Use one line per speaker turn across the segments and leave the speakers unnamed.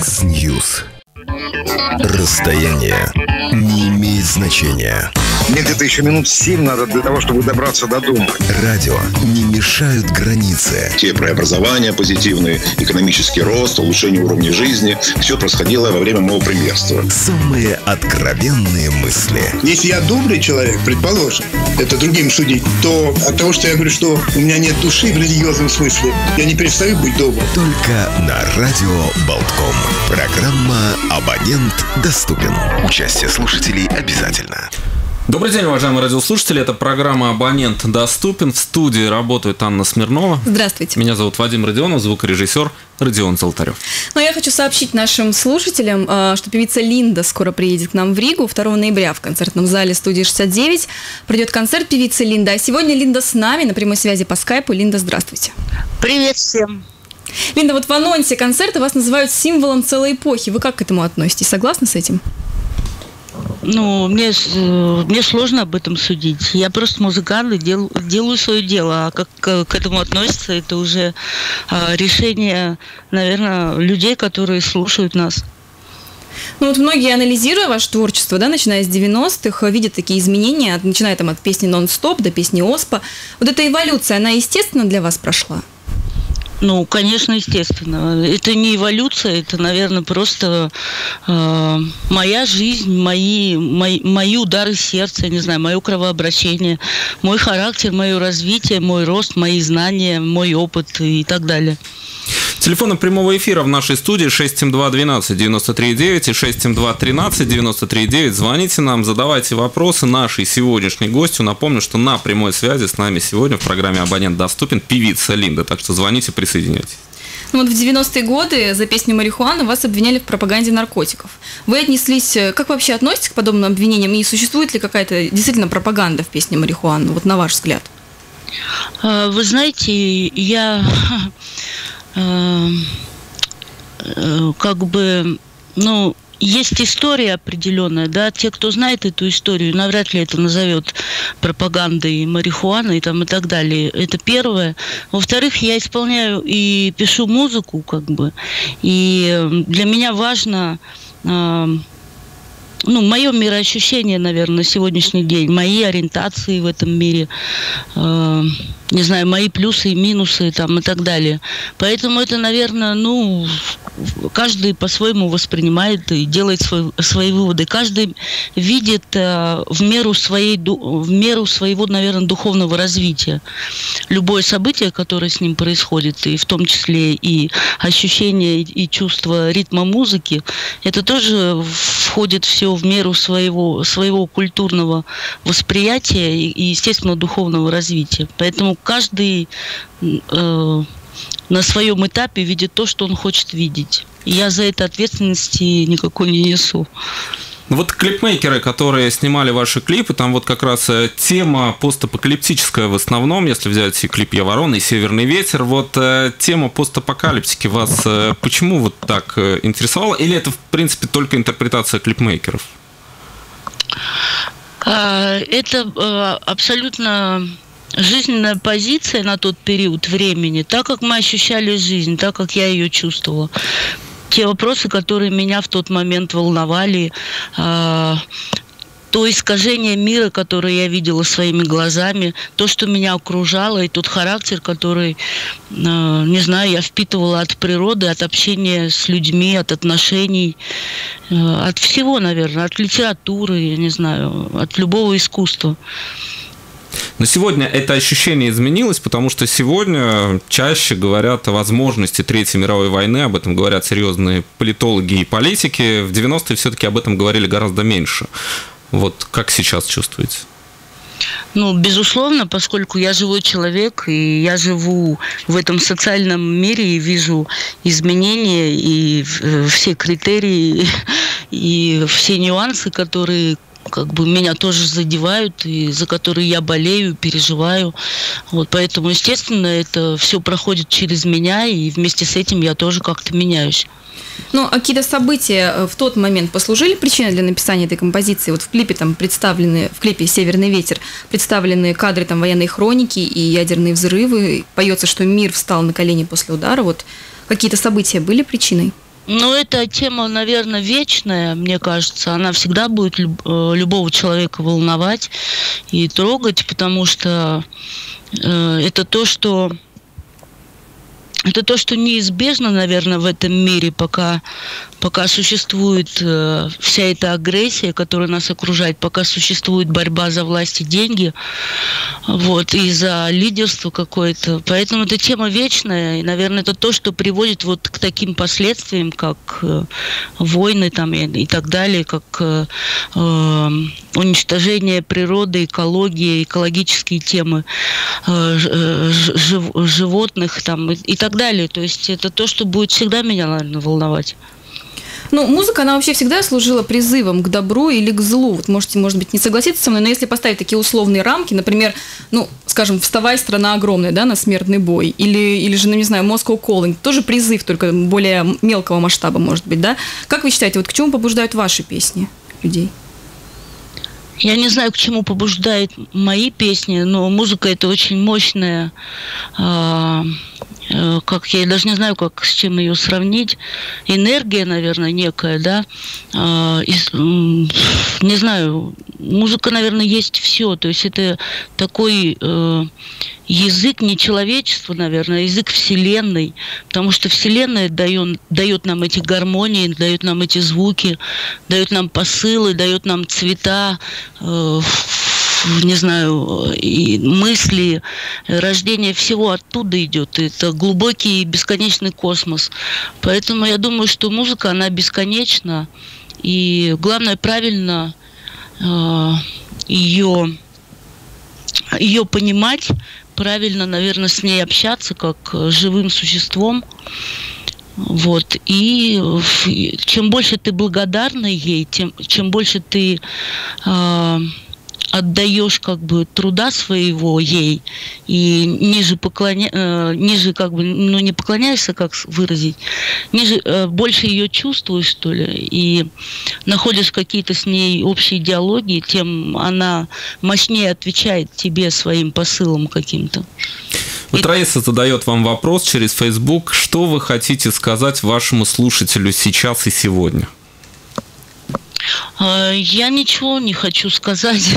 X-News. Расстояние не имеет значения.
Мне где-то еще минут 7 надо для того, чтобы добраться до дома.
Радио не мешают границы.
Те преобразования позитивные, экономический рост, улучшение уровня жизни. Все происходило во время моего премьерства.
Самые откровенные мысли.
Если я добрый человек, предположим, это другим судить, то от того, что я говорю, что у меня нет души в религиозном смысле, я не перестаю быть добрым.
Только на радио Болтком. Программа «Абонент доступен». Участие слушателей обязательно.
Добрый день, уважаемые радиослушатели. Это программа «Абонент доступен». В студии работает Анна Смирнова.
Здравствуйте.
Меня зовут Вадим Родионов, звукорежиссер Родион Золотарев.
Ну, я хочу сообщить нашим слушателям, что певица Линда скоро приедет к нам в Ригу 2 ноября в концертном зале студии 69. Пройдет концерт певицы Линда. А сегодня Линда с нами на прямой связи по скайпу. Линда, здравствуйте.
Привет всем.
Линда, вот в анонсе концерта вас называют символом целой эпохи. Вы как к этому относитесь? Согласны с этим?
Ну, мне сложно об этом судить. Я просто музыкант и делаю свое дело. А как к этому относится, это уже решение, наверное, людей, которые слушают нас.
Ну вот многие, анализируя ваше творчество, да, начиная с 90-х, видят такие изменения, начиная там от песни «Нон-стоп» до песни «Оспа». Вот эта эволюция, она естественно для вас прошла?
Ну, конечно, естественно. Это не эволюция, это, наверное, просто моя жизнь, мои удары сердца, я не знаю, мое кровообращение, мой характер, мое развитие, мой рост, мои знания, мой опыт и так далее.
Телефоны прямого эфира в нашей студии 672-12-93-9 и 672-13-93-9. Звоните нам, задавайте вопросы нашей сегодняшней гостью. Напомню, что на прямой связи с нами сегодня в программе «Абонент доступен» певица Линда. Так что звоните, присоединяйтесь.
Ну вот в 90-е годы за песню «Марихуана» вас обвиняли в пропаганде наркотиков. Вы отнеслись... Как вообще относитесь к подобным обвинениям? И существует ли какая-то действительно пропаганда в песне «Марихуана», вот на ваш взгляд?
Вы знаете, я... есть история определенная, да, те, кто знает эту историю, навряд ли это назовет пропагандой марихуаны и так далее. Это первое. Во-вторых, я исполняю и пишу музыку, и для меня важно, мое мироощущение, наверное, на сегодняшний день, мои ориентации в этом мире, не знаю, мои плюсы и минусы и так далее. Поэтому это, наверное, каждый по-своему воспринимает и делает свои выводы. Каждый видит в меру своего, наверное, духовного развития любое событие, которое с ним происходит, и в том числе и ощущение и чувство ритма музыки, это тоже входит все в меру своего культурного восприятия и, естественно, духовного развития. Поэтому каждый на своем этапе видит то, что он хочет видеть. И я за это ответственности никакой не несу.
Вот клипмейкеры, которые снимали ваши клипы, там вот как раз тема постапокалиптическая в основном, если взять и клип «Я ворона», и «Северный ветер», вот тема постапокалиптики вас почему вот так интересовала? Или это, в принципе, только интерпретация клипмейкеров?
Это абсолютно жизненная позиция на тот период времени, так как мы ощущали жизнь, так как я ее чувствовала. Те вопросы, которые меня в тот момент волновали, то искажение мира, которое я видела своими глазами, то, что меня окружало, и тот характер, который, не знаю, я впитывала от природы, от общения с людьми, от отношений, от всего, наверное, от литературы, я не знаю, от любого искусства.
Но сегодня это ощущение изменилось, потому что сегодня чаще говорят о возможности Третьей мировой войны, об этом говорят серьезные политологи и политики. В 90-е все-таки об этом говорили гораздо меньше. Вот как сейчас чувствуете?
Безусловно, поскольку я живой человек, и я живу в этом социальном мире и вижу изменения, и все критерии, и все нюансы, которые меня тоже задевают, и за которые я болею, переживаю. Поэтому, естественно, это все проходит через меня, и вместе с этим я тоже как-то меняюсь.
А какие-то события в тот момент послужили причиной для написания этой композиции? Вот в клипе в клипе «Северный ветер» представлены кадры военной хроники и ядерные взрывы. Поется, что мир встал на колени после удара. Вот какие-то события были причиной?
Ну, эта тема, наверное, вечная, мне кажется. Она всегда будет любого человека волновать и трогать, потому что это то, что неизбежно, наверное, в этом мире, пока существует вся эта агрессия, которая нас окружает, пока существует борьба за власть и деньги, вот, и за лидерство какое-то. Поэтому эта тема вечная, и, наверное, это то, что приводит вот к таким последствиям, как войны там, и так далее, как уничтожение природы, экологии, экологические темы животных там, и так далее. То есть это то, что будет всегда меня, наверное, волновать.
Ну, музыка, она вообще всегда служила призывом к добру или к злу. Вот можете, может быть, не согласиться со мной, но если поставить такие условные рамки, например, ну, скажем, «Вставай, страна огромная», да, на смертный бой, или же, ну, не знаю, «Moscow Calling», тоже призыв, только более мелкого масштаба, может быть, да? Как вы считаете, вот к чему побуждают ваши песни людей?
Я не знаю, к чему побуждают мои песни, но музыка – это очень мощная, как я даже не знаю, как с чем ее сравнить, энергия, наверное, некая, да. Не знаю, музыка, наверное, есть все. То есть это такой язык не человечества, наверное, а язык Вселенной, потому что Вселенная дает нам эти гармонии, дает нам эти звуки, дает нам посылы, дает нам цвета, не знаю, и мысли, рождение всего оттуда идет. Это глубокий бесконечный космос. Поэтому я думаю, что музыка, она бесконечна, и главное правильно ее понимать, правильно, наверное, с ней общаться как с живым существом. Вот. И чем больше ты благодарна ей, чем больше ты отдаешь как бы труда своего ей и ниже как бы, ну, не поклоняешься, как выразить, больше ее чувствуешь, что ли, и находишь какие-то с ней общие диалоги, тем она мощнее отвечает тебе своим посылом каким-то.
Вот Раиса задает вам вопрос через Facebook. Что вы хотите сказать вашему слушателю сейчас и сегодня?
Я ничего не хочу сказать.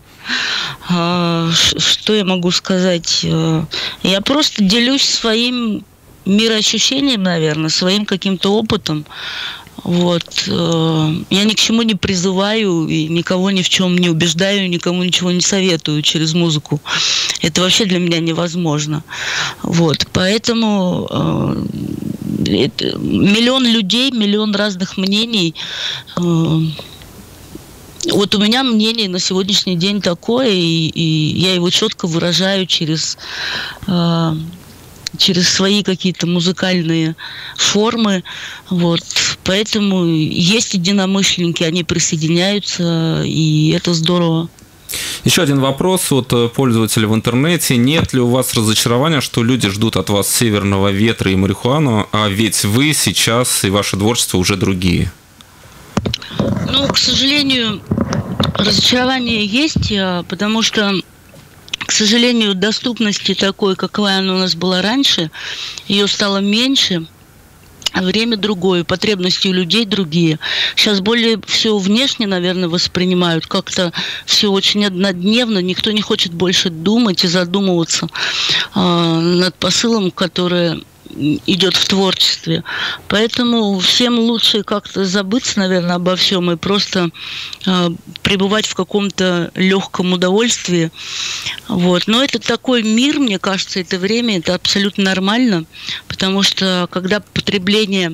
Что я могу сказать? Я просто делюсь своим мироощущением, наверное, своим каким-то опытом. Вот. Я ни к чему не призываю, и никого ни в чем не убеждаю, никому ничего не советую через музыку. Это вообще для меня невозможно. Вот. Поэтому миллион людей, миллион разных мнений. Вот у меня мнение на сегодняшний день такое, и я его четко выражаю через свои какие-то музыкальные формы. Вот. Поэтому есть единомышленники, они присоединяются, и это здорово.
Еще один вопрос от пользователя в интернете. Нет ли у вас разочарования, что люди ждут от вас северного ветра и марихуану, а ведь вы сейчас и ваше творчество уже другие?
Ну, к сожалению, разочарование есть, потому что, к сожалению, доступности такой, какая она у нас была раньше, ее стало меньше, а время другое, потребности у людей другие. Сейчас более все внешне, наверное, воспринимают, как-то все очень однодневно, никто не хочет больше думать и задумываться над посылом, который идет в творчестве. Поэтому всем лучше как-то забыться, наверное, обо всем и просто пребывать в каком-то легком удовольствии. Вот. Но это такой мир, мне кажется, это время, это абсолютно нормально, потому что когда потребление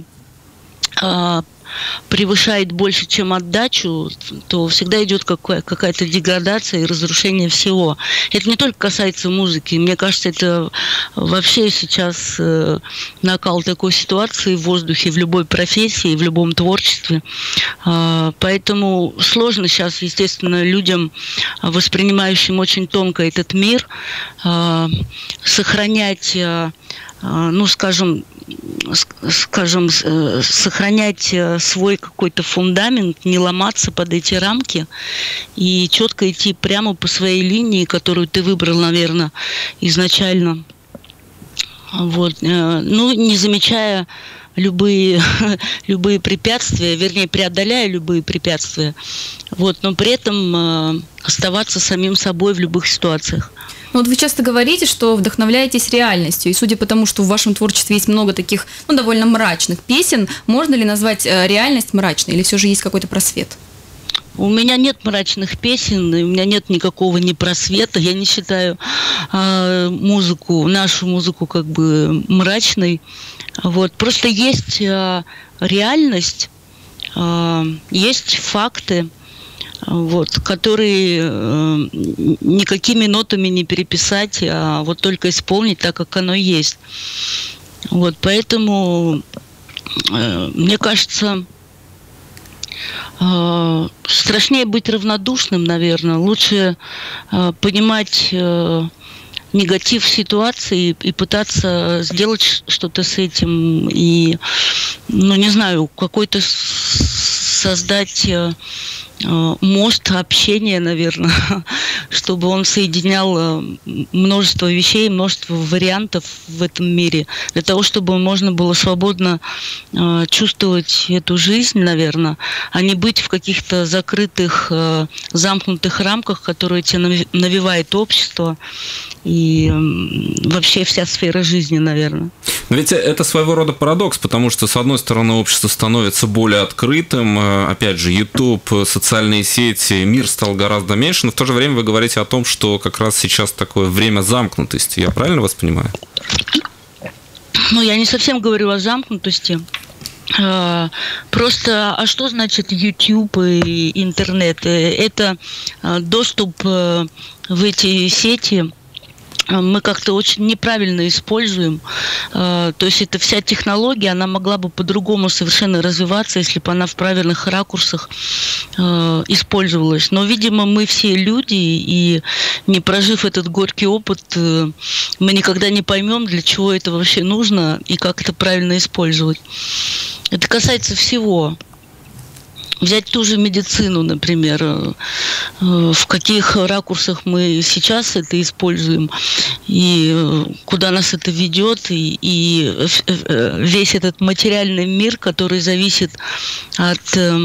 превышает больше, чем отдачу, то всегда идет какая-то деградация и разрушение всего. Это не только касается музыки. Мне кажется, это вообще сейчас накал такой ситуации в воздухе, в любой профессии, в любом творчестве. Поэтому сложно сейчас, естественно, людям, воспринимающим очень тонко этот мир, сохранять, ну, скажем, сохранять свой какой-то фундамент, не ломаться под эти рамки и четко идти прямо по своей линии, которую ты выбрал, наверное, изначально. Вот. Ну, не замечая любые препятствия, вернее, преодоляя любые препятствия, вот, но при этом оставаться самим собой в любых ситуациях.
Ну, вот вы часто говорите, что вдохновляетесь реальностью, и судя по тому, что в вашем творчестве есть много таких, ну, довольно мрачных песен, можно ли назвать реальность мрачной, или все же есть какой-то просвет?
У меня нет мрачных песен, у меня нет никакого непросвета. Я не считаю нашу музыку как бы мрачной. Вот. Просто есть реальность, есть факты, вот, которые никакими нотами не переписать, а вот только исполнить так, как оно есть. Вот, поэтому, мне кажется, страшнее быть равнодушным, наверное. Лучше понимать негатив ситуации и пытаться сделать что-то с этим. И, ну, не знаю, какой-то создать мост общения, наверное, чтобы он соединял множество вещей, множество вариантов в этом мире, для того, чтобы можно было свободно чувствовать эту жизнь, наверное, а не быть в каких-то закрытых, замкнутых рамках, которые тебе навевает общество и вообще вся сфера жизни, наверное.
Но ведь это своего рода парадокс, потому что, с одной стороны, общество становится более открытым, опять же, YouTube, социальные сети, мир стал гораздо меньше, но в то же время вы говорите о том, что как раз сейчас такое время замкнутости. Я правильно вас понимаю?
Ну, я не совсем говорю о замкнутости. Просто, а что значит YouTube и интернет? Это доступ в эти сети мы как-то очень неправильно используем. То есть эта вся технология, она могла бы по-другому совершенно развиваться, если бы она в правильных ракурсах использовалась. Но, видимо, мы все люди, и не прожив этот горький опыт, мы никогда не поймем, для чего это вообще нужно и как это правильно использовать. Это касается всего. Взять ту же медицину, например, в каких ракурсах мы сейчас это используем, и куда нас это ведет, и весь этот материальный мир, который зависит от,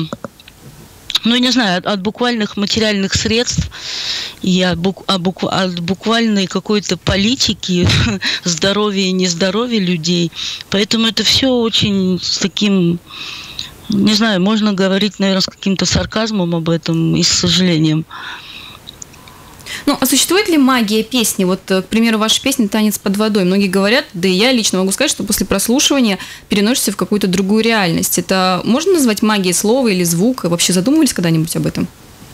ну, не знаю, от буквальных материальных средств и от буквальной какой-то политики, здоровья и нездоровья людей. Поэтому это все очень с таким... Не знаю, можно говорить, наверное, с каким-то сарказмом об этом и с сожалением.
Ну, а существует ли магия песни? Вот, к примеру, ваша песня «Танец под водой». Многие говорят, да и я лично могу сказать, что после прослушивания переносишься в какую-то другую реальность. Это можно назвать магией слова или звука? Вообще задумывались когда-нибудь об этом?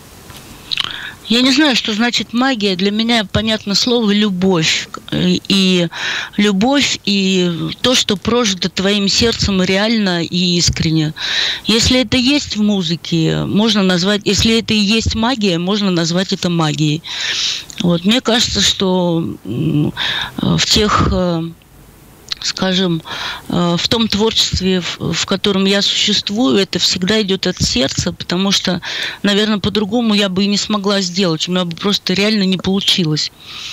Я не знаю, что значит магия. Для меня понятно слово «любовь». И любовь, и то, что прожито твоим сердцем реально и искренне. Если это есть в музыке, можно назвать... Если это и есть магия, можно назвать это магией. Вот. Мне кажется, что в тех... скажем, в том творчестве, в котором я существую, это всегда идет от сердца, потому что, наверное, по-другому я бы и не смогла сделать. У меня бы просто реально не получилось.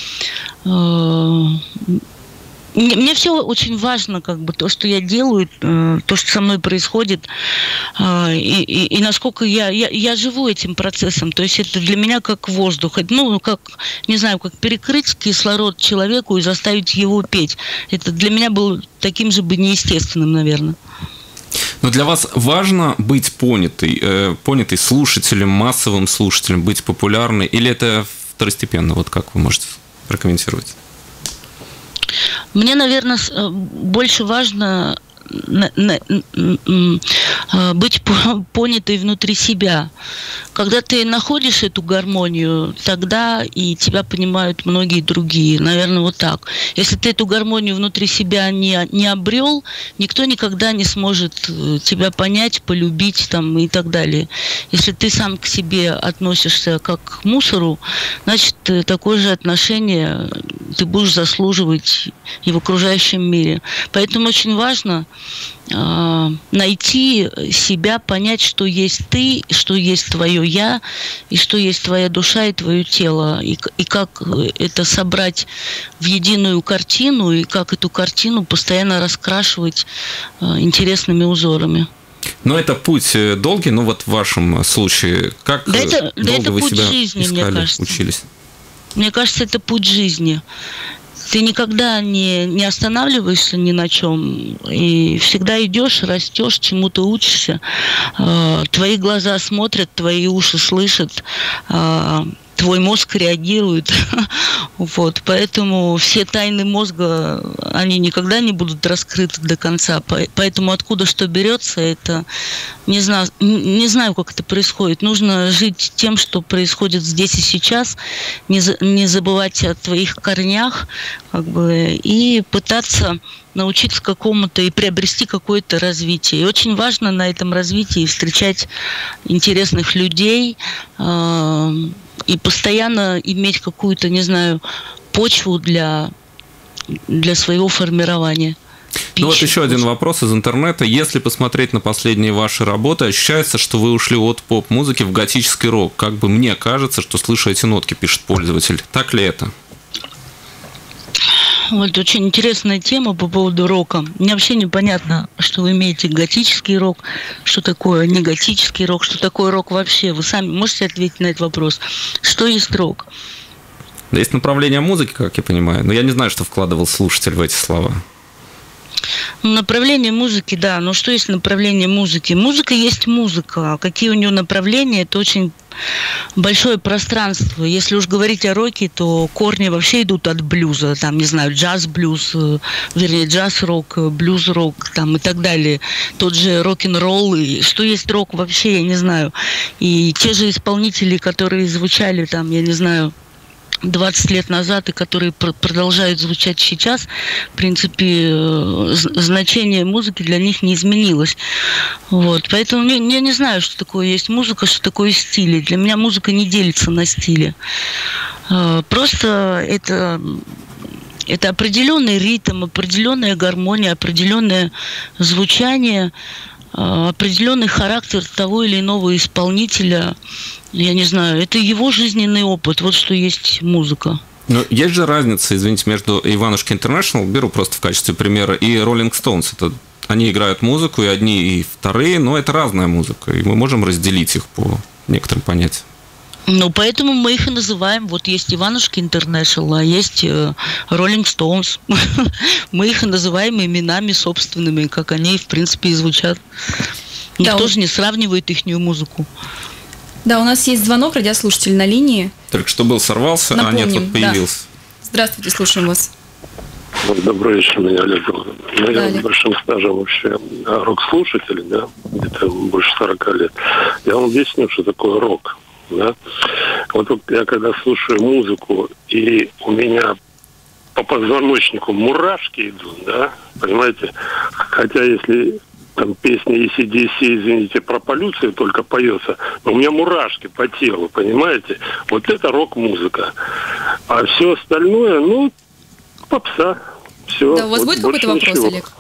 Мне все очень важно, как бы, то, что я делаю, то, что со мной происходит, и насколько я живу этим процессом. То есть это для меня как воздух. Ну, как, не знаю, как перекрыть кислород человеку и заставить его петь. Это для меня было таким же бы неестественным, наверное.
Но для вас важно быть понятой слушателем, массовым слушателем, быть популярной, или это второстепенно? Вот как вы можете прокомментировать?
Мне, наверное, больше важно быть понятой внутри себя. Когда ты находишь эту гармонию, тогда и тебя понимают многие другие. Наверное, вот так. Если ты эту гармонию внутри себя не обрел, никто никогда не сможет тебя понять, полюбить там, и так далее. Если ты сам к себе относишься как к мусору, значит, такое же отношение ты будешь заслуживать и в окружающем мире. Поэтому очень важно найти себя, понять, что есть ты, что есть твое я, и что есть твоя душа и твое тело, и как это собрать в единую картину, и как эту картину постоянно раскрашивать интересными узорами.
Но это путь долгий, ну вот в вашем случае, как долго вы себя
жизни,
искали, учились?
Мне кажется, это путь жизни. Ты никогда не останавливаешься ни на чем, и всегда идешь, растешь, чему-то учишься. Твои глаза смотрят, твои уши слышат, твой мозг реагирует. Вот. Поэтому все тайны мозга, они никогда не будут раскрыты до конца. Поэтому откуда что берется, это не знаю, как это происходит. Нужно жить тем, что происходит здесь и сейчас, не забывать о твоих корнях, и пытаться научиться какому-то и приобрести какое-то развитие. И очень важно на этом развитии встречать интересных людей, и постоянно иметь какую-то, не знаю, почву для своего формирования.
Ну вот еще один вопрос из интернета. Если посмотреть на последние ваши работы, ощущается, что вы ушли от поп-музыки в готический рок. Как бы мне кажется, что слышу эти нотки, пишет пользователь. Так ли это?
Вот очень интересная тема по поводу рока. Мне вообще непонятно, что вы имеете готический рок, что такое неготический рок, что такое рок вообще. Вы сами можете ответить на этот вопрос? Что есть рок?
Да есть направление музыки, как я понимаю, но я не знаю, что вкладывал слушатель в эти слова.
Направление музыки, да. Но что есть направление музыки? Музыка есть музыка. Какие у нее направления, это очень большое пространство. Если уж говорить о роке, то корни вообще идут от блюза. Там, не знаю, джаз-блюз, вернее, джаз-рок, блюз-рок там, и так далее. Тот же рок-н-ролл. И что есть рок вообще, я не знаю. И те же исполнители, которые звучали там, я не знаю, 20 лет назад, и которые продолжают звучать сейчас, в принципе, значение музыки для них не изменилось. Вот. Поэтому я не знаю, что такое есть музыка, что такое стили. Для меня музыка не делится на стили. Просто это определенный ритм, определенная гармония, определенное звучание, определенный характер того или иного исполнителя. Я не знаю, это его жизненный опыт, вот что есть музыка.
Но есть же разница, извините, между Иванушки Интернешнл, беру просто в качестве примера, и Роллинг Стоунс. Это они играют музыку, и одни, и вторые, но это разная музыка, и мы можем разделить их по некоторым понятиям.
Ну, поэтому мы их и называем. Вот есть Иванушки Интернешнл, а есть Роллинг Стоунс. Мы их и называем именами собственными, как они, в принципе, и звучат. Никто же не сравнивает ихнюю музыку.
Да, у нас есть звонок, радиослушатель на линии.
Только что был, сорвался,
напомним,
нет, вот появился.
Да. Здравствуйте, слушаем вас.
Добрый вечер, меня Олег. Я с большим стажем вообще рок-слушатель, да, где-то больше 40 лет. Я вам объясню, что такое рок. Да? Вот я когда слушаю музыку, и у меня по позвоночнику мурашки идут, да, понимаете? Хотя если там песня AC/DC, извините, про полюцию только поется, но у меня мурашки по телу, понимаете? Вот это рок-музыка. А все остальное, ну, попса. Все.
Да, у вас будет какой-то вопрос, ничего. Олег?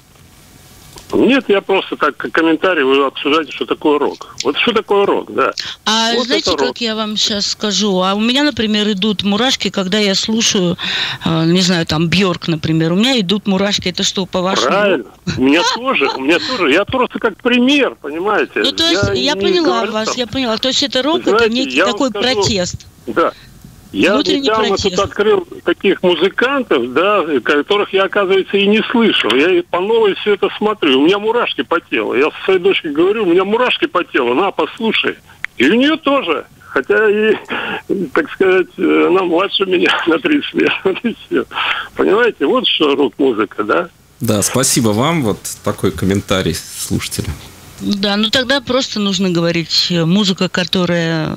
Нет, я просто так комментарий, вы обсуждаете, что такое рок. Вот что такое рок, да.
А вот знаете, как я вам сейчас скажу? А у меня, например, идут мурашки, когда я слушаю, не знаю, там, Бьорк, например. У меня идут мурашки. Это что, по-вашему?
Правильно. У меня тоже. Я просто как пример, понимаете?
Ну, то есть, я поняла вас, я поняла. То есть, это рок, это некий такой протест.
Да. Я недавно тут открыл таких музыкантов, да, которых я, оказывается, и не слышал. Я по новой все это смотрю. У меня мурашки по телу. Я со своей дочкой говорю, у меня мурашки по телу. На, послушай. И у нее тоже. Хотя и, так сказать, она младше меня на 30 лет. Вот и все. Понимаете, вот что рок-музыка, да?
Да, спасибо вам. Вот такой комментарий слушателя.
Да, ну тогда просто нужно говорить музыка, которая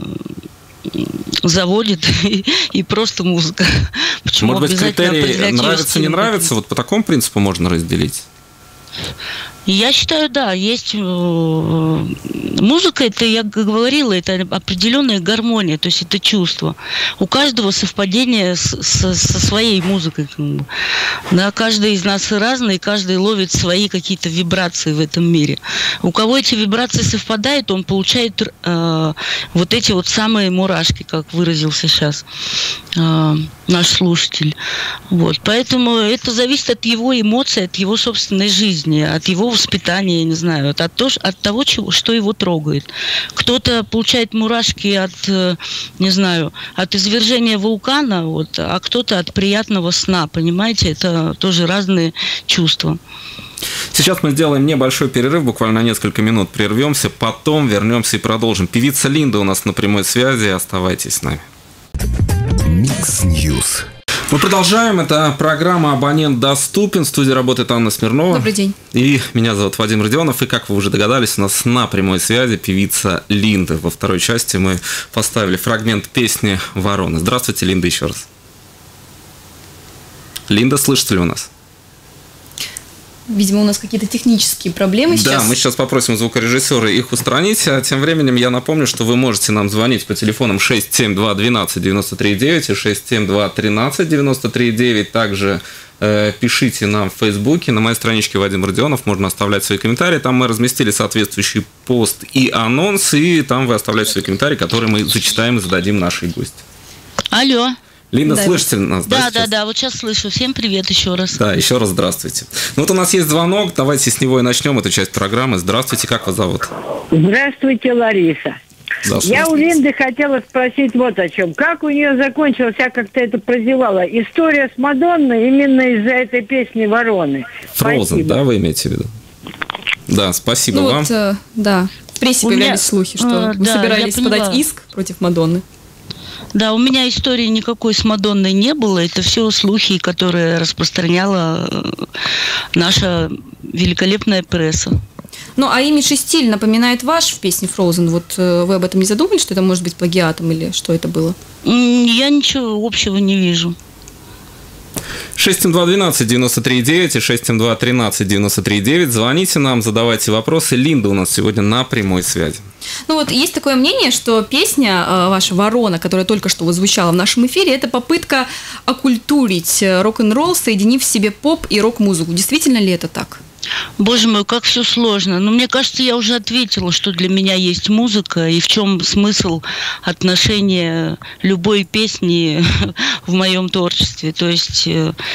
заводит, и просто музыка. Почему?
Может быть, критерий нравится, не нравится, вот по такому принципу можно разделить?
Я считаю, да, есть музыка, это, я говорила, это определенная гармония, то есть это чувство. У каждого совпадение со своей музыкой. Да, каждый из нас разный, каждый ловит свои какие-то вибрации в этом мире. У кого эти вибрации совпадают, он получает вот эти вот самые мурашки, как выразился сейчас наш слушатель. Вот. Поэтому это зависит от его эмоций, от его собственной жизни, от его воспитания, я не знаю, от того, что его трогает. Кто-то получает мурашки от, не знаю, от извержения вулкана, вот, а кто-то от приятного сна, понимаете? Это тоже разные чувства.
Сейчас мы сделаем небольшой перерыв, буквально на несколько минут прервемся, потом вернемся и продолжим. Певица Линда у нас на прямой связи, оставайтесь с нами.
Микс Ньюс.
Мы продолжаем. Это программа «Абонент доступен». В студии работает Анна Смирнова.
Добрый день.
И меня зовут Вадим Родионов. И, как вы уже догадались, у нас на прямой связи певица Линда. Во второй части мы поставили фрагмент песни «Вороны». Здравствуйте, Линда, еще раз. Линда, слышите ли у нас?
Видимо, у нас какие-то технические проблемы сейчас.
Да, мы сейчас попросим звукорежиссера их устранить. А тем временем я напомню, что вы можете нам звонить по телефонам 672 12 93 9 и 672 13 93 9. Также пишите нам в Фейсбуке, на моей страничке Вадим Родионов, можно оставлять свои комментарии. Там мы разместили соответствующий пост и анонс, и там вы оставляете свои комментарии, которые мы зачитаем и зададим нашей гости.
Алло.
Линда, да, слышите нас?
Да, вот сейчас слышу. Всем привет еще раз.
Да, еще раз здравствуйте. Ну вот у нас есть звонок, давайте с него и начнем эту часть программы. Здравствуйте, как вас зовут?
Здравствуйте, Лариса. Я у Линды хотела спросить вот о чем. Как у нее закончилась, я как-то это прозевала, история с Мадонной именно из-за этой песни «Вороны».
Frozen, да, вы имеете в виду? Да, спасибо вам.
Вот, да, в прессе появлялись слухи, что вы собирались подать иск против Мадонны.
Да, у меня истории никакой с Мадонной не было. Это все слухи, которые распространяла наша великолепная пресса.
Ну, а имидж и стиль напоминает ваш в песне Frozen. Вот вы об этом не задумывались, что это может быть плагиатом или что это было?
Я ничего общего не вижу.
672-12-93-9 и 672-13-93-9. Звоните нам, задавайте вопросы. Линда у нас сегодня на прямой связи.
Ну вот есть такое мнение, что песня ваша «Ворона», которая только что звучала в нашем эфире, это попытка оккультурить рок-н-ролл, соединив в себе поп и рок-музыку. Действительно ли это так?
Боже мой, как все сложно. Но мне кажется, я уже ответила, что для меня есть музыка, и в чем смысл отношения любой песни в моем творчестве. То есть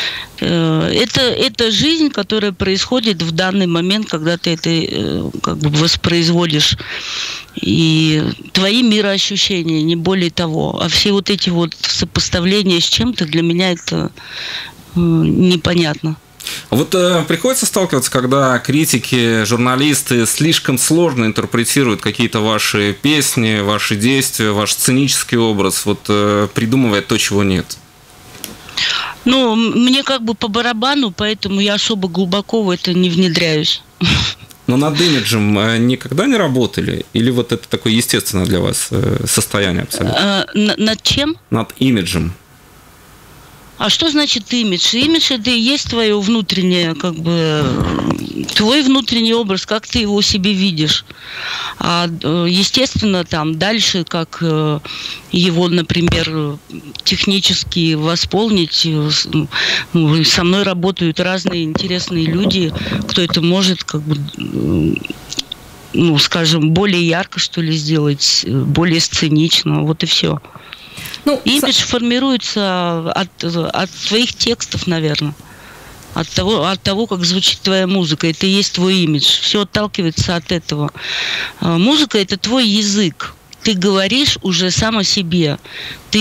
это жизнь, которая происходит в данный момент, когда ты это как бы воспроизводишь. И твои мироощущения, не более того. А все вот эти вот сопоставления с чем-то, для меня это непонятно.
Вот приходится сталкиваться, когда критики, журналисты слишком сложно интерпретируют какие-то ваши песни, ваши действия, ваш сценический образ, вот придумывая то, чего нет?
Ну, мне как бы по барабану, поэтому я особо глубоко в это не внедряюсь.
Но над имиджем никогда не работали? Или вот это такое естественное для вас состояние абсолютно?
Над чем?
Над имиджем.
А что значит имидж? Имидж – это и есть твое внутреннее, как бы, твой внутренний образ, как ты его себе видишь. А, естественно, там дальше, как его, например, технически восполнить. Со мной работают разные интересные люди, кто это может, как бы, ну, скажем, более ярко, что ли, сделать, более сценично, вот и все. Ну, имидж формируется от твоих текстов, наверное. От того, как звучит твоя музыка. Это и есть твой имидж. Все отталкивается от этого. Музыка – это твой язык. Ты говоришь уже сам о себе. Ты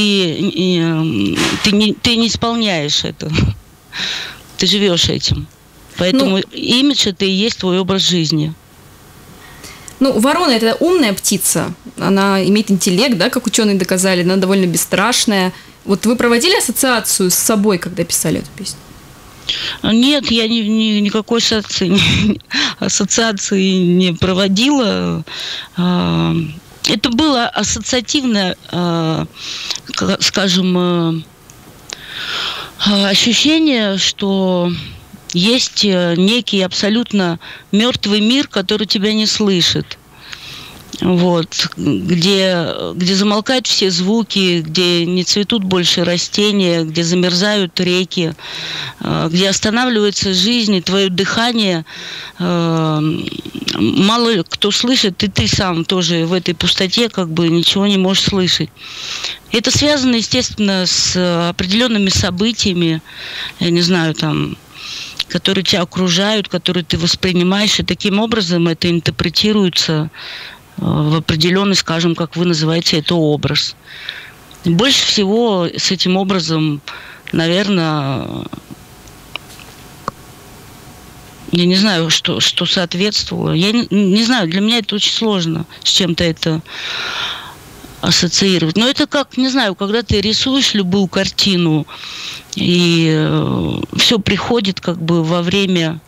не исполняешь это. Ты живешь этим. Поэтому имидж – это и есть твой образ жизни.
Ну, ворона – это умная птица, она имеет интеллект, да, как ученые доказали, она довольно бесстрашная. Вот вы проводили ассоциацию с собой, когда писали эту песню?
Нет, я никакой ассоциации не проводила. Это было ассоциативное, скажем, ощущение, что есть некий абсолютно мертвый мир, который тебя не слышит. Вот, где замолкают все звуки, где не цветут больше растения, где замерзают реки, где останавливается жизнь и твое дыхание. Мало кто слышит, и ты сам тоже в этой пустоте как бы ничего не можешь слышать. Это связано, естественно, с определенными событиями, я не знаю, там, которые тебя окружают, которые ты воспринимаешь, и таким образом это интерпретируется в определенный, скажем, как вы называете это, образ. Больше всего с этим образом, наверное, я не знаю, что соответствовало. Я не знаю, для меня это очень сложно с чем-то это ассоциировать. Но это как, не знаю, когда ты рисуешь любую картину, и все приходит как бы во время...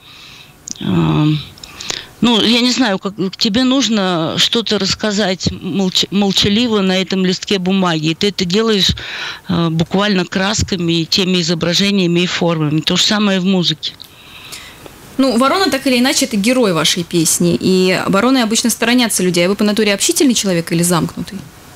Ну, я не знаю, как тебе нужно что-то рассказать молчаливо на этом листке бумаги. И ты это делаешь буквально красками, теми изображениями и формами. То же самое в музыке.
Ну, ворона так или иначе это герой вашей песни. И вороны обычно сторонятся людей. А вы по натуре общительный человек или замкнутый?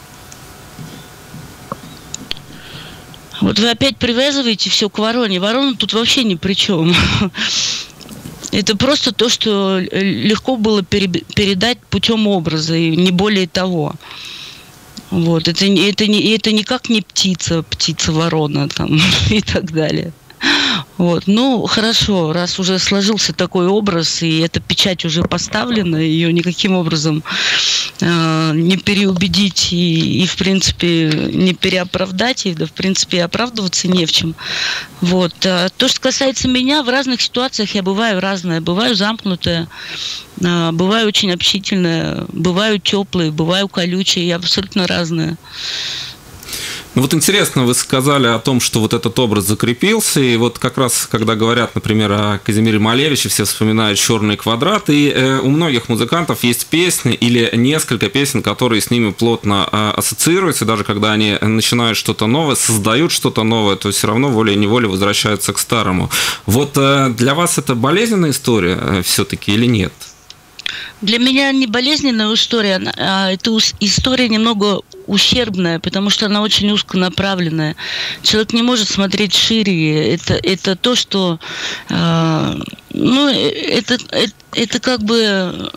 Вот вы опять привязываете все к вороне. Ворона тут вообще ни при чем. Это просто то, что легко было передать путем образа, и не более того. Вот. Это никак не птица-ворона там, и так далее. Вот. Ну, хорошо, раз уже сложился такой образ, и эта печать уже поставлена, ее никаким образом не переубедить и, в принципе, не переоправдать, и, да, в принципе, оправдываться не в чем. Вот. А то, что касается меня, в разных ситуациях я бываю разная. Бываю замкнутая, бываю очень общительная, бываю теплая, бываю колючая, я абсолютно разная.
Ну вот интересно, вы сказали о том, что вот этот образ закрепился, и вот как раз, когда говорят, например, о Казимире Малевиче, все вспоминают «Черный квадрат», и у многих музыкантов есть песни или несколько песен, которые с ними плотно ассоциируются, даже когда они начинают что-то новое, создают что-то новое, то все равно волей-неволей возвращаются к старому. Вот для вас это болезненная история все-таки или нет?
Для меня не болезненная история, а это история немного ущербная, потому что она очень узконаправленная. Человек не может смотреть шире. Это то, что... Ну, это как бы...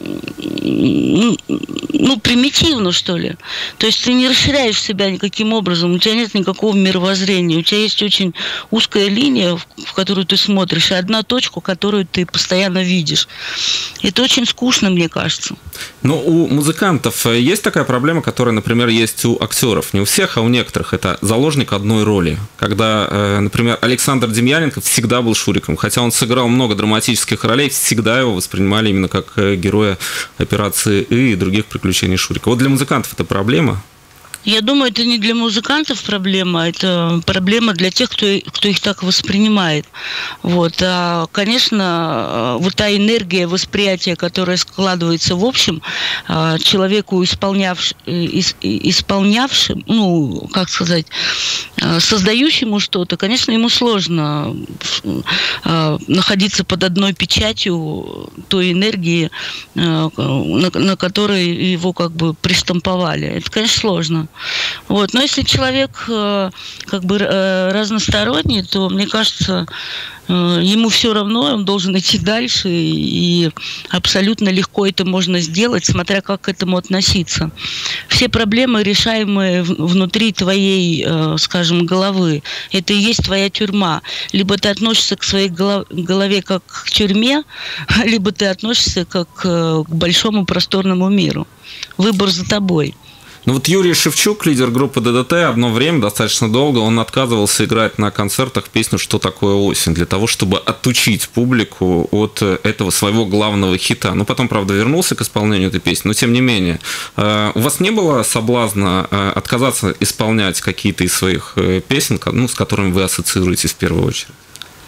Ну, примитивно, что ли. То есть ты не расширяешь себя никаким образом, у тебя нет никакого мировоззрения, у тебя есть очень узкая линия, в которую ты смотришь, и одна точка, которую ты постоянно видишь. Это очень скучно, мне кажется.
Но у музыкантов есть такая проблема, которая, например, есть у актеров. Не у всех, а у некоторых. Это заложник одной роли. Когда, например, Александр Демьяненко всегда был Шуриком, хотя он сыграл много драматических ролей, всегда его воспринимали именно как героя «Операции И» и других приключений Шурика. Вот для музыкантов это проблема?
Я думаю, это не для музыкантов проблема, это проблема для тех, кто их так воспринимает. Вот. А, конечно, вот та энергия восприятия, которая складывается в общем, человеку, исполнявшим, ну, как сказать, создающему что-то, конечно, ему сложно находиться под одной печатью той энергии, на которой его как бы приштамповали. Это, конечно, сложно. Вот. Но если человек как бы разносторонний, то, мне кажется, ему все равно, он должен идти дальше, и абсолютно легко это можно сделать, смотря как к этому относиться. Все проблемы, решаемые внутри твоей, скажем, головы, это и есть твоя тюрьма. Либо ты относишься к своей голове как к тюрьме, либо ты относишься как к большому просторному миру. Выбор за тобой.
Ну вот Юрий Шевчук, лидер группы ДДТ, одно время, достаточно долго, он отказывался играть на концертах песню «Что такое осень», для того, чтобы отучить публику от этого своего главного хита. Ну, потом, правда, вернулся к исполнению этой песни, но тем не менее. У вас не было соблазна отказаться исполнять какие-то из своих песен, ну, с которыми вы ассоциируетесь в первую очередь?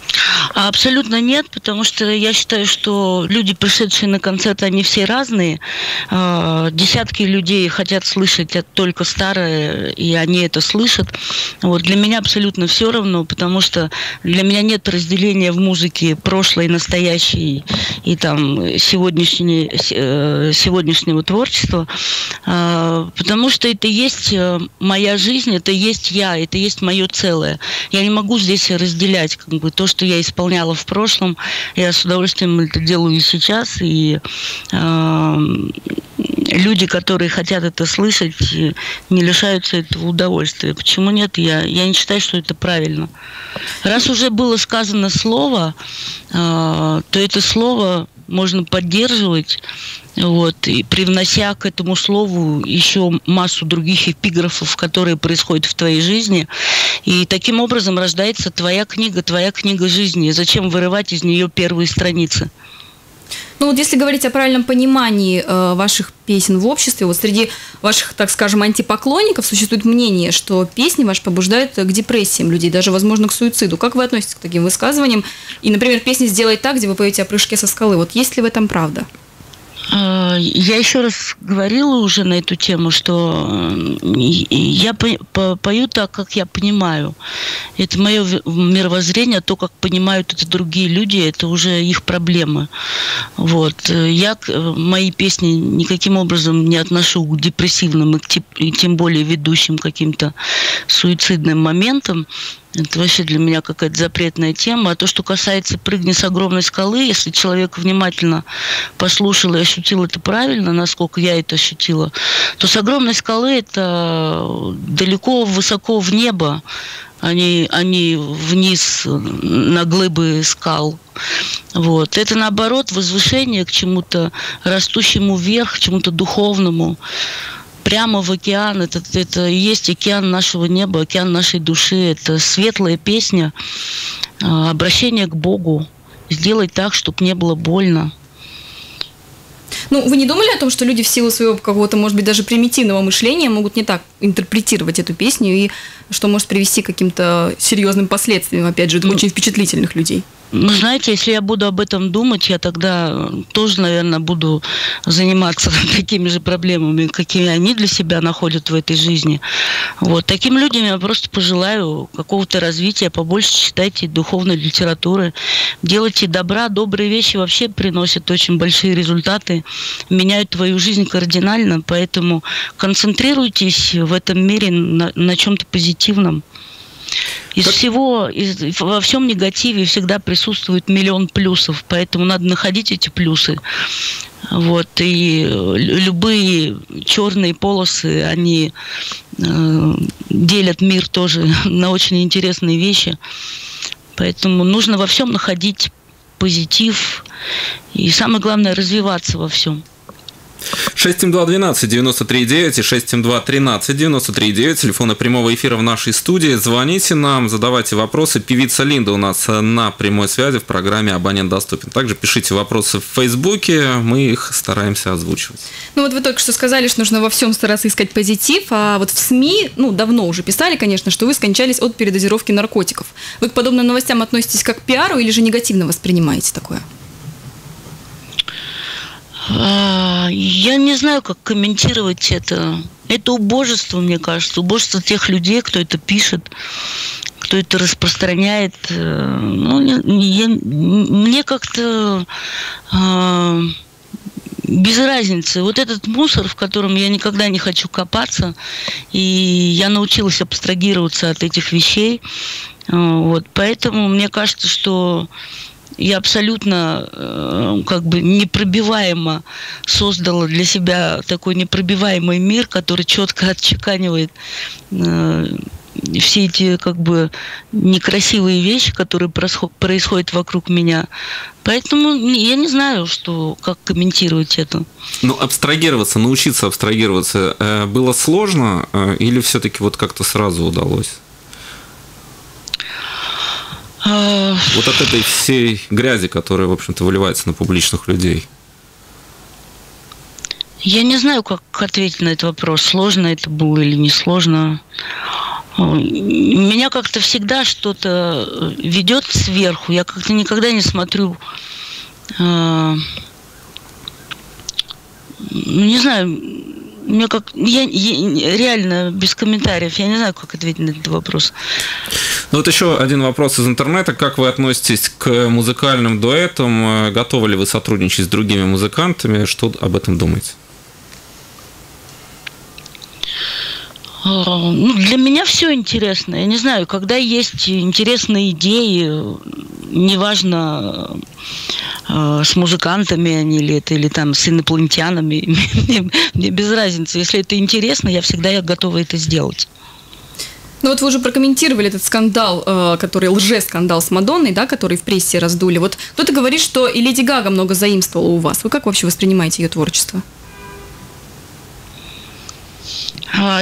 Абсолютно нет, потому что я считаю, что люди, пришедшие на концерт, они все разные. Десятки людей хотят слышать только старое, и они это слышат. Вот. Для меня абсолютно все равно, потому что для меня нет разделения в музыке прошлой, настоящей и там сегодняшнего творчества, потому что это есть моя жизнь, это есть я, это есть мое целое. Я не могу здесь разделять как бы то, что я исполняла в прошлом, я с удовольствием это делаю и сейчас, и люди, которые хотят это слышать, не лишаются этого удовольствия. Почему нет? Я не считаю, что это правильно. Раз уже было сказано слово, то это слово можно поддерживать, вот, и привнося к этому слову еще массу других эпиграфов, которые происходят в твоей жизни. И таким образом рождается твоя книга жизни. Зачем вырывать из нее первые страницы?
Ну вот если говорить о правильном понимании ваших песен в обществе, вот среди ваших, так скажем, антипоклонников существует мнение, что песни ваши побуждают к депрессиям людей, даже, возможно, к суициду. Как вы относитесь к таким высказываниям? И, например, песня «Сделай так», где вы поете о прыжке со скалы. Вот есть ли в этом правда?
Я еще раз говорила уже на эту тему, что я пою так, как я понимаю. Это мое мировоззрение, то, как понимают это другие люди, это уже их проблемы. Вот. Я мои песни никаким образом не отношу к депрессивным и тем более ведущим каким-то суицидным моментам. Это вообще для меня какая-то запретная тема. А то, что касается «Прыгни с огромной скалы», если человек внимательно послушал и ощутил это правильно, насколько я это ощутила, то с огромной скалы это далеко, высоко в небо, а не вниз на глыбы скал. Вот. Это, наоборот, возвышение к чему-то растущему вверх, к чему-то духовному. Прямо в океан, это и есть океан нашего неба, океан нашей души. Это светлая песня, обращение к Богу. Сделать так, чтобы не было больно.
Ну, вы не думали о том, что люди в силу своего какого-то, может быть, даже примитивного мышления могут не так интерпретировать эту песню, и что может привести к каким-то серьезным последствиям, опять же, очень впечатлительных людей?
Ну, знаете, если я буду об этом думать, я тогда тоже, наверное, буду заниматься такими же проблемами, какими они для себя находят в этой жизни. Вот. Таким людям я просто пожелаю какого-то развития, побольше читайте духовной литературы, делайте добра, добрые вещи вообще приносят очень большие результаты, меняют твою жизнь кардинально, поэтому концентрируйтесь в этом мире на чем-то позитивном. Во всем негативе всегда присутствует миллион плюсов, поэтому надо находить эти плюсы. Вот, и любые черные полосы, они делят мир тоже на очень интересные вещи. Поэтому нужно во всем находить позитив и, самое главное, развиваться во всем.
672-12-93-9 и 672-13-93-9. Телефоны прямого эфира в нашей студии. Звоните нам, задавайте вопросы. Певица Линда у нас на прямой связи в программе «Абонент доступен». Также пишите вопросы в Фейсбуке, мы их стараемся озвучивать.
Ну вот вы только что сказали, что нужно во всем стараться искать позитив, а вот в СМИ, давно уже писали, конечно, что вы скончались от передозировки наркотиков. Вы к подобным новостям относитесь как к пиару или же негативно воспринимаете такое?
Я не знаю, как комментировать это. Это убожество, мне кажется. Убожество тех людей, кто это пишет, кто это распространяет. Мне как-то без разницы. Вот этот мусор, в котором я никогда не хочу копаться, и я научилась абстрагироваться от этих вещей. Вот. Поэтому мне кажется, что я абсолютно непробиваемо создала для себя такой непробиваемый мир, который четко отчеканивает все эти некрасивые вещи, которые происходят вокруг меня. Поэтому я не знаю, как комментировать это.
Абстрагироваться, научиться абстрагироваться было сложно или все-таки как-то сразу удалось? Вот от этой всей грязи, которая, в общем-то, выливается на публичных людей.
Я не знаю, как ответить на этот вопрос. Сложно это было или не сложно. Меня как-то всегда что-то ведет сверху. Я как-то никогда не смотрю, не знаю, я реально без комментариев. Я не знаю, как ответить на этот вопрос.
Ну вот еще один вопрос из интернета. Как вы относитесь к музыкальным дуэтам? Готовы ли вы сотрудничать с другими музыкантами? Что об этом думаете?
Для меня все интересно. Я не знаю, когда есть интересные идеи, неважно, с музыкантами они или там с инопланетянами, мне без разницы. Если это интересно, я всегда готова это сделать.
Ну вот вы уже прокомментировали этот скандал, который лжескандал с Мадонной, да, который в прессе раздули. Вот кто-то говорит, что и Леди Гага много заимствовала у вас. Вы как вообще воспринимаете ее творчество?
Я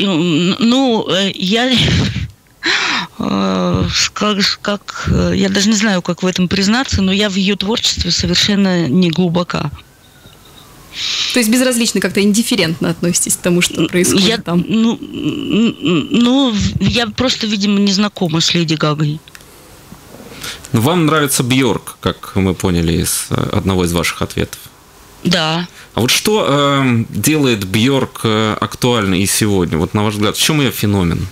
я даже не знаю, как в этом признаться, но я в ее творчестве совершенно не глубока.
То есть безразлично, как-то индифферентно относитесь к тому, что происходит там?
Я просто, видимо, не знакома с Леди Гагой.
Вам нравится Бьорк, как мы поняли из одного из ваших ответов.
Да.
А вот что делает Бьорк актуальной и сегодня? Вот на ваш взгляд, в чем ее феномен?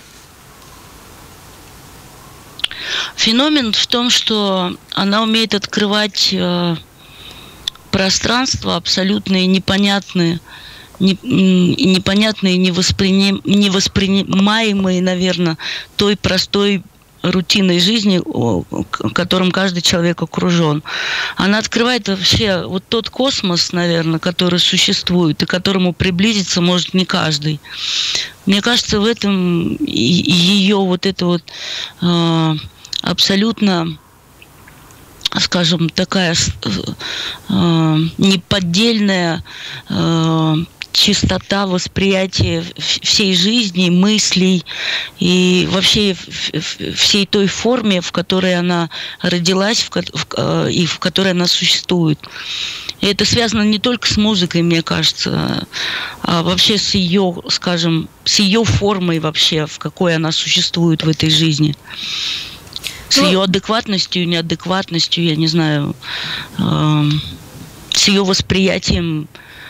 Феномен в том, что она умеет открывать пространства абсолютно непонятные, невоспринимаемые, наверное, той простой рутинной жизни, которым каждый человек окружен. Она открывает вообще вот тот космос, наверное, который существует и к которому приблизиться может не каждый. Мне кажется, в этом ее вот это вот абсолютно, скажем, такая неподдельная чистота восприятия всей жизни, мыслей и вообще всей той форме, в которой она родилась и в которой она существует. И это связано не только с музыкой, мне кажется, а вообще с ее, скажем, с ее формой вообще, в какой она существует в этой жизни. С ее адекватностью, неадекватностью, я не знаю, с ее восприятием,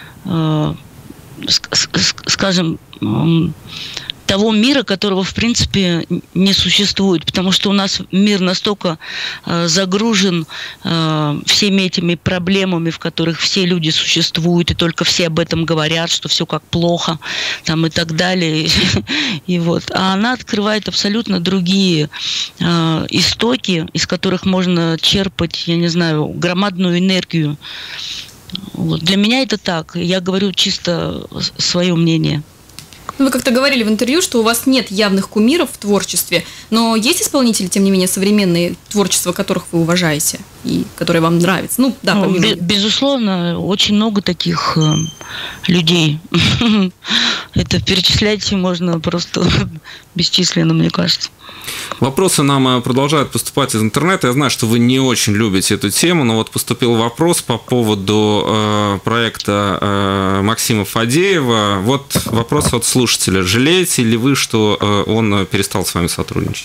скажем, того мира, которого в принципе не существует, потому что у нас мир настолько загружен всеми этими проблемами, в которых все люди существуют, и только все об этом говорят, что все как плохо, там и так далее. И вот. А она открывает абсолютно другие истоки, из которых можно черпать, я не знаю, громадную энергию. Вот. Для меня это так. Я говорю чисто свое мнение.
Вы как-то говорили в интервью, что у вас нет явных кумиров в творчестве, но есть исполнители, тем не менее, современные, творчество которых вы уважаете и которые вам нравятся? Ну, да,
безусловно, очень много таких людей. Это перечислять можно просто бесчисленно, мне кажется.
Вопросы нам продолжают поступать из интернета. Я знаю, что вы не очень любите эту тему, но вот поступил вопрос по поводу проекта Максима Фадеева. Вот вопрос от слушателя. Жалеете ли вы, что он перестал с вами сотрудничать?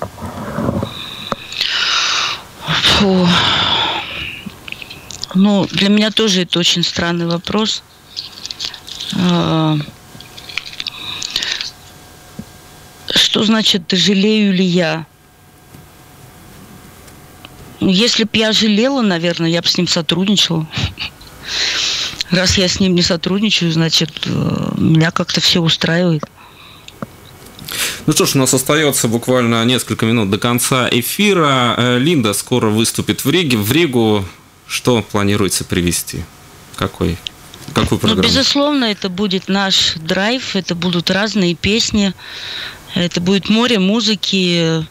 Фу. Ну, для меня тоже это очень странный вопрос. Что значит, жалею ли я? Если бы я жалела, наверное, я бы с ним сотрудничала. Раз я с ним не сотрудничаю, значит, меня как-то все устраивает.
Ну что ж, у нас остается буквально несколько минут до конца эфира. Линда скоро выступит в Риге. В Ригу что планируется привезти? Какую программу?
Ну, безусловно, это будет наш драйв, это будут разные песни. Это будет море музыки,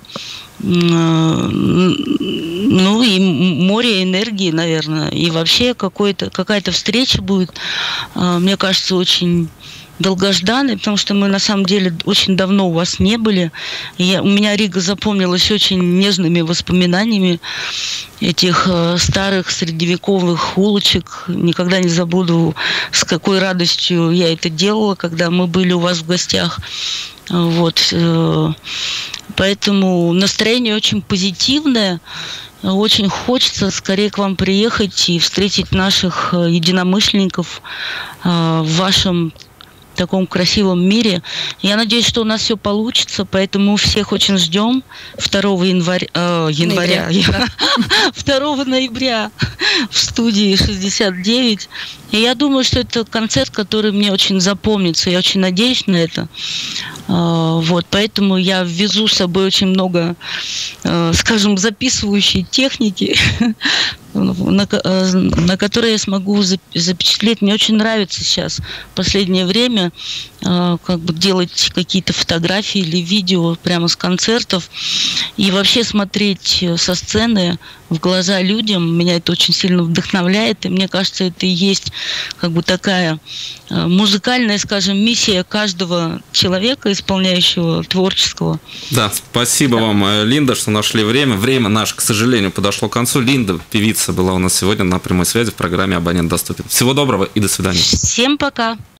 ну и море энергии, наверное. И вообще какая-то встреча будет, мне кажется, очень долгожданной, потому что мы на самом деле очень давно у вас не были. У меня Рига запомнилась очень нежными воспоминаниями этих старых средневековых улочек. Никогда не забуду, с какой радостью я это делала, когда мы были у вас в гостях. Вот. Поэтому настроение очень позитивное. Очень хочется скорее к вам приехать и встретить наших единомышленников в вашем таком красивом мире. Я надеюсь, что у нас все получится, поэтому всех очень ждем 2 ноября в студии 69. И я думаю, что это концерт, который мне очень запомнится. Я очень надеюсь на это. Вот, поэтому я ввезу с собой очень много, скажем, записывающей техники, на которые я смогу запечатлеть. Мне очень нравится сейчас в последнее время как бы делать какие-то фотографии или видео прямо с концертов и вообще смотреть со сцены в глаза людям. Меня это очень сильно вдохновляет, и мне кажется, это и есть как бы такая музыкальная, скажем, миссия каждого человека, исполняющего творческого.
Да, спасибо вам, Линда, что нашли время. Время наше, к сожалению, подошло к концу. Линда, певица, была у нас сегодня на прямой связи в программе «Абонент доступен». Всего доброго и до свидания.
Всем пока.